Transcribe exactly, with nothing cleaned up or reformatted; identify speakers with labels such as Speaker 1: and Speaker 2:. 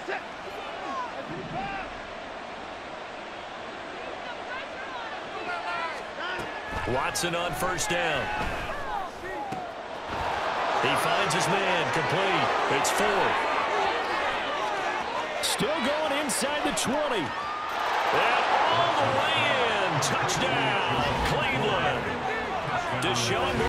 Speaker 1: Watson on first down. He finds his man, complete. It's fourth. Still going inside the twenty. And all the way in. Touchdown, Cleveland. Deshaun